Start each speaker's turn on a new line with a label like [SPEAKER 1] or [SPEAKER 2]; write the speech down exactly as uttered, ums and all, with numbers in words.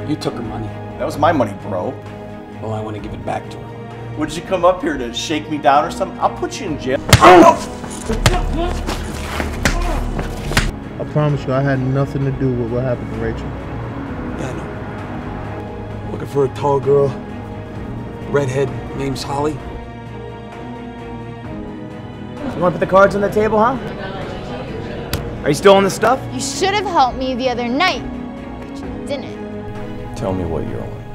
[SPEAKER 1] You took her money.
[SPEAKER 2] That was my money, bro.
[SPEAKER 1] Well, I want to give it back to her.
[SPEAKER 2] What, did you come up here to shake me down or something? I'll put you in jail.
[SPEAKER 3] I promise you, I had nothing to do with what happened to Rachel.
[SPEAKER 1] Yeah, I know. Looking for a tall girl, redhead, name's Holly.
[SPEAKER 4] You want to put the cards on the table, huh? Are you still on the stuff?
[SPEAKER 5] You should have helped me the other night, but you didn't.
[SPEAKER 2] Tell me what you're on.